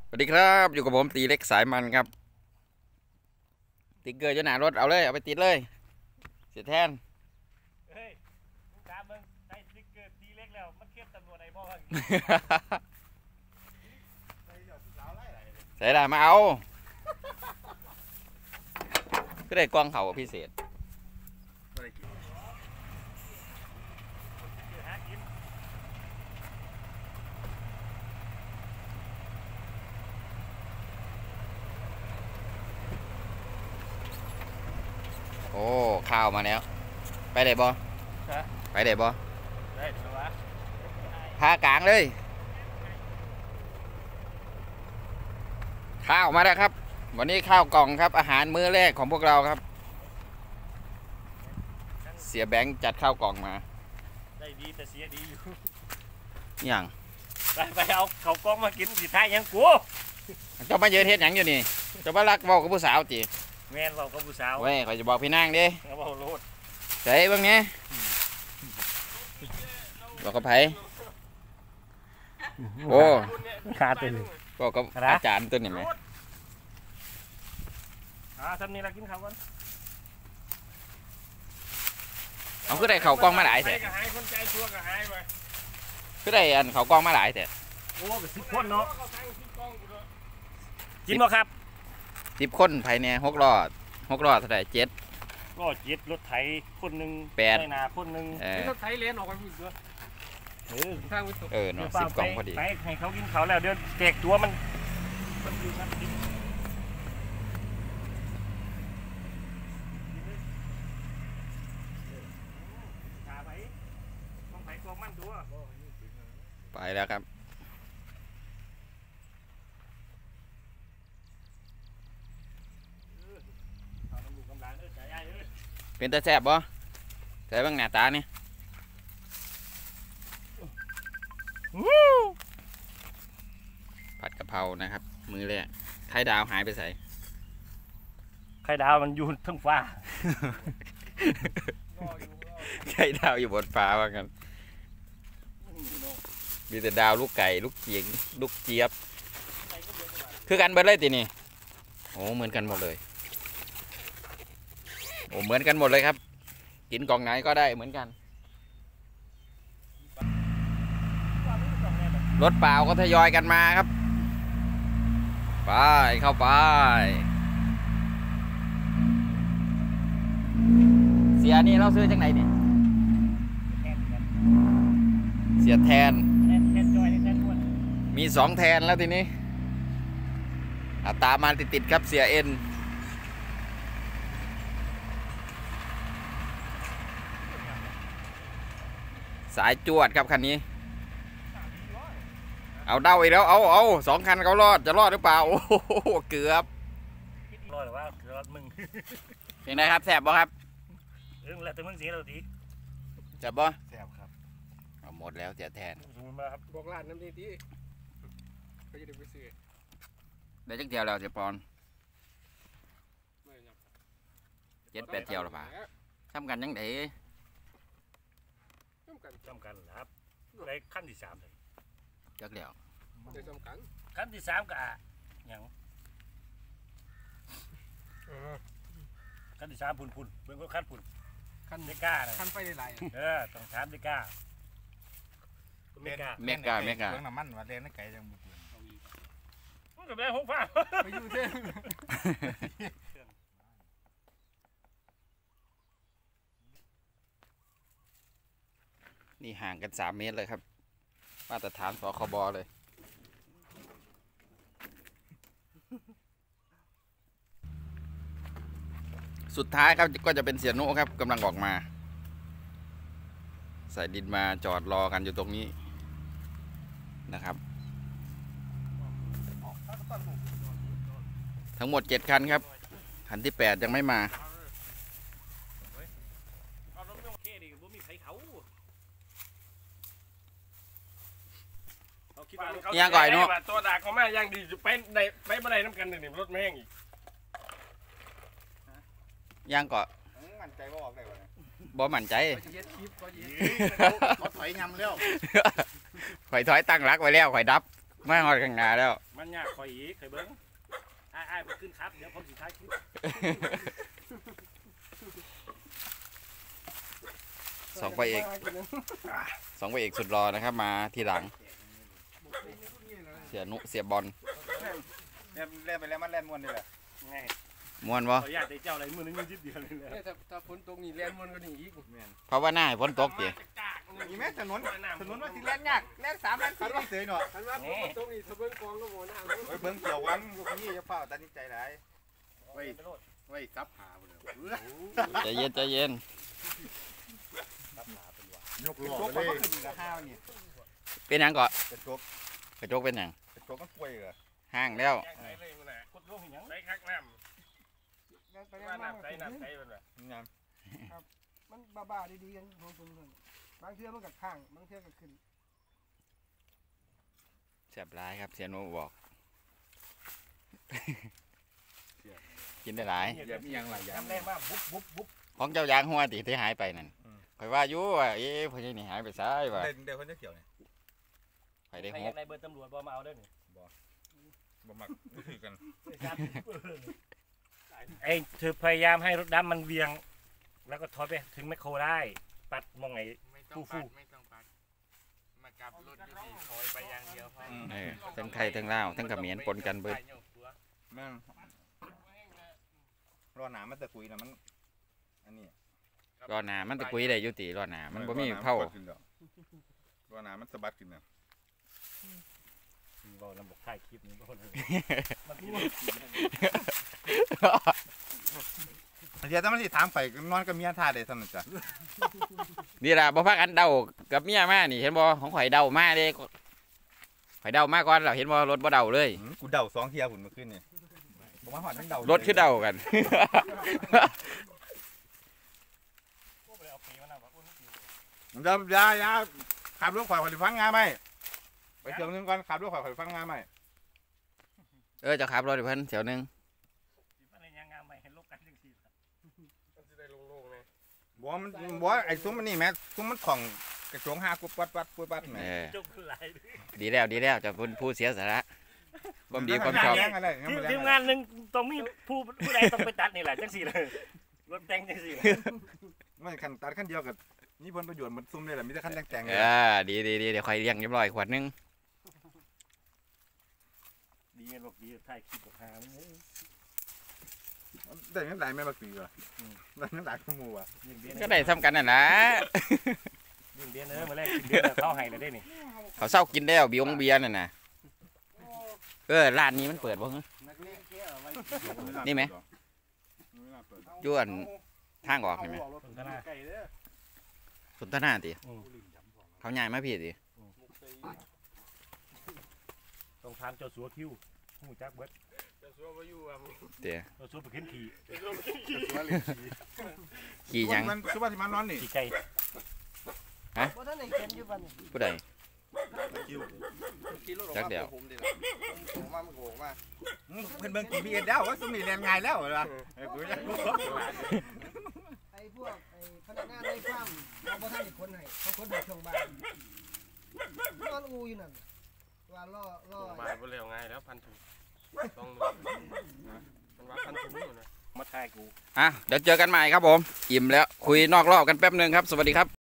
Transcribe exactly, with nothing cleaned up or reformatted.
สวัสดีครับอยู่กับผมตีเล็กสายมันครับติ๊กเกอร์จะหนารถเอาเลยเอาไปติดเลยเสียแทนเฮ้ยมึงถามมึงใส่สติ๊กเกอร์ตีเล็กแล้วมันเข้มตำรวจไอ้บ่างใส่ได้มาเอาก็ได้กล้องเขาพิเศษโอ้ข้าวมาแล้วไปได้บ่ไปได้บ่ได้ชัวร์พากลางเลยข้าวมาแล้วครับวันนี้ข้าวกล่องครับอาหารมื้อแรกของพวกเราครับเสียแบงค์จัดข้าวกล่องมาได้ดีแต่เสียดีอยู่อย่างไปไปเอาเขากล้องมากินสิท้ายยังกูเจ้ามาเยอะเทศหยังอยู่นี่เจ้ามารักบอกกับผู้สาวจีแม่นบอกกับผู้สาวเว้ยขอจะบอกพี่นางดิเขาบอกโลดใส่บ้างเนี้ยบอกกับไผโอ้ขาดไปเลยบอกกับอาจารย์ตัวนี้ไหมอ่าทำนี่เรากินข้าวก่อนเอาคือได้เขากล้องมาหลายแต่ก็หายคนใจชัวก็หายไปคือได้อันเขากล้องมาหลายแต่โอ้ก็สิบคนเนาะกินบ่ครับสิบคนภายในหกล้อหกล้อเท่าไหร่เจ็ดก็เจ็ดรถไถคนหนึ่งแปดนาคนหนึ่งรถไถเลนออกไปพุ่งเยอะเออทางวิศวเออเนาะสิบกล่องพอดีไปให้เขากินเขาแล้วเดี๋ยวแจกตัวมันมันอยู่นั่นดิไปแล้วครับเป็นตาแซ่บบ่ใส่บ้างหน้าตาเนี่ยผัดกะเพรานะครับมือแรกไข่ดาวหายไปใส่ไข่ดาวมันอยู่ทั้งฟ้าไข่ดาวอยู่บนฟ้าว่ากันมีแต่ดาวลูกไก่ลูกเกียงลูกเจี๊ยบคือกันเบิดเลยตีนี่โอ้เหมือนกันหมดเลยโอ้เหมือนกันหมดเลยครับกินกล่องไหนก็ได้เหมือนกันรถเปล่าก็ทยอยกันมาครับไปเข้าไปเสียนี่เราซื้อจากไหนเนี่ยเสียแทนมีสองแทนแล้วทีนี้ตามมาติดๆครับเสียเอ็นสายจวดครับคันนี้เอาเดาอีกแล้วเอาเอาสองคันเขารอดจะรอดหรือเปล่าโอ้โหเกือบรอดหรือว่าเกือบมึงเป็นไงครับแสบบ่ครับเออแล้วแต่มึงเสียเราดีแสบบ่แสบครับเอาหมดแล้วเสียแทนมาครับบอกร้านน้ำดีดีเขาจะได้ไปซื้อได้จักเที่ยวแล้วเสียปอนเจ็ดแปดเที่ยวหรือเปล่าทำกันยังไงจำกันจำกันครับได้ขั้นที่สามเลยจักเดียวได้จำกันขั้นที่สามก็อย่างขั้นที่สามพุ่นพุ่นเบื้องต้นขั้นพุ่นขั้นเมก้าขั้นไฟได้ไหลเออต้องถามเมก้าเมก้าเมก้าเมก้าเรื่องน้ำมันว่าเรียนนักไก่จังบุกเบิกมันก็ได้หกฟ้าไปอยู่เท่นี่ห่างกันสามเมตรเลยครับมาตรฐานสคบเลยสุดท้ายครับก็จะเป็นเสียโน่ครับกำลังออกมาใส่ดินมาจอดรอกันอยู่ตรงนี้นะครับทั้งหมดเจ็ดคันครับคันที่แปดยังไม่มายังก่อยนู้ตัวด่าเขาแม่ยังดีไปในไปบันไดน้ำกันหนึ่งรถแม่งอีกยังก่อมั่นใจว่าออกได้ไหมบ่มั่นใจเขาถอยยำแล้วข่อยถอยตั้งรักไว้แล้วข่อยดับมาหอดข้างหน้าแล้วมันยากคอยอีกเคยเบิ้งไอ้ไอ้ไปขึ้นครับเดี๋ยวผมสิท้ายคลิปสองพระเอกสองพระเอกสุดรอนะครับมาทีหลัง เสียนุเสียบอลเล่นเล่นไปแล้วมันเล่นม้วนนี่แหละไงม่วนวะขออนุญาตได้เจ้าอะไรมือนึงยืดเดียวเลยแหละถ้าถ้าฝนตกนี่แล่นมันก็นี่อีกเพราะว่าหน้าให้ฝนตกเดี๋ยมีแม่ถนนถนนว่าสิเล่นยากเล่นสามเล่นสี่เสยหน่อยคันว่าฝนตกนี่ถ้าเบิ่งกองก็บ่น่าไว้เบิ่งเกี่ยววันลูกนี่จะเฝ้าตัดสินใจหลายไว้ไว้ซับหาบ่เลยใจเย็นใจเย็นยกล้อเลยกับห้าวนี่เป็นหยังก่อนกระจกกระจกเป็นหยังกระจกมันป่วยเหรอห้างแล้วแจ้งไหนเลยมันน่ะกดลงอย่างไรคักน้ำว่าน้ำใสน้ำใสมันแบบงานมันบ้าๆดีๆกันของเพิ่นบางเทื่อมันก็ข้างบางเทื่อก็ขึ้นแซ่บร้ายครับเสียนุบอก กินได้หลายอย่ามีอย่างไรอย่างน้ำแรงมากบุ๊บบุ๊บบุ๊บของเจ้ายางหัวติที่หายไปนั่นข่อยว่าอยู่ว่าเอ๊ะพอใช่นี่หายไปซ้ายว่ะเด่นเด่นคนจะเกี่ยวเนี่ยข่อยได้ใครหอยาก กได้เบอร์ตำรวจบ่มาเอาเด้อนี่บ่มักคือกันไอ้เธอพยายามให้รถดำมันเวียง แล้วก็ถอยไปถึงแมคโครได้ ปัดมองไงฟูฟูไม่ต้องปัดมากลับรถอยู่นี่ถอยไปอย่างเดียวพอเออทั้งไทยทั้งลาวทั้งเขมรปนกันเบิดแม่งรอหนามันตะกุยนะมันอันนี้รอหนามันตะกุยได้อยุติรอหนามันบ่มีเผารอหนามันสะบัดขึ้นนะบอกลำบอกถ่ายคลิปนี้บอกเลยมันพูดเดี๋ยวถ้ามันสิถามไปนอนกับเมียท่าได้ท่านจ้ะนี่ล่ะบ่พักอันเดากับเมียมานี่เห็นบ่ของข่อยเดามาเด้ข่อยเดามาก่อนแล้วเห็นบ่รถบ่เดาเลยกูเดาสองเทียหุ่นเมื่อคืนนี่ผมว่าหอดทั้งเดารถคือเดากันพวกเลยเอาปีมันเอาแบบอุ้นปีผมจะยายาขับรถข่อยข่อยฟังงานไหมไปเที่ยวนึงก่อนขับรถข่อยข่อยฟังงานไหมเออจะขับรถให้เพิ่นเที่ยวหนึงมันเลยยังงามใหม่เห็นลบกันจังสี่มันสิได้โล่งๆเลยบอกมันบอกไอ้ซุ้มมันนี่แม่ซุ้มมันของกระโจงหากุบปัดปัดปุยปัดแม่เออจบคือไรดีแล้วดีแล้วจะเป็นผู้เสียสาระความดีความชอบแรงอะไรทีมทีมงานหนึ่งต้องมีผู้ผู้ใดต้องไปตัดนี่แหละจังสี่เลยรถแต่งจังสี่เลยไม่ขันตัดขั้นเดียวกับนี่ผลประโยชน์มันซุ้มเลยแหละมีแต่ขั้นแต่งๆเอเลยอดีดีดีเดี๋ยวค่อยเลี้ยงเรียบร้อยขวดหนึงดีกันบอกดีถ่ายคลิปบอกหาเลยแต่ยังได้ไม่บักปีว่ะได้ยังได้ขโมยว่ะยิงเบี้ยก็ได้ทำกันน่ะนะยิงเบี้ยเนื้อมาแรกยิงเบี้ยเข้าให้เลยได้นี่เขาเศร้ากินแล้วเบียงเบียร์น่ะนะเออร้านนี้มันเปิดบ่ฮะ นี่ไหม ย้วนทางออกเห็นไหมสนทนาสนทนาติเขาใหญ่มาพี่ติต้องทานเจ้าสัวคิ้วหูจักเบิดจะซัวบ่อยู่อ่ะมึงเตี๋ยเจ้าสัวไปขึ้นขี่ขี่หยังมันคือว่าที่มันนอนนี่ขี่ไก่บ่ทันได้เข็มอยู่บัดนี้ผู้ใดจักเดียวมามันโกงมาเพิ่นเบิ่งกี่พีเอ็ดแล้วว่าซุ้มนี่แรงง่ายแล้วเหรอไอ้กูจะไอ้พวกไอ้พนักงานในฟาร์มเขาบ่ทันได้คนให้เขาคนให้ช่วงบ่ายนอนอูอยู่นั่นว่าล่อล่อมาบ่เร็วไงแล้วพันถุงต้องดูมันว่าพันถุงอยู่นะมาถ่ายกูอ่ะเดี๋ยวเจอกันใหม่ครับผมอิ่มแล้วคุยนอกรอบกันแป๊บนึงครับสวัสดีครับ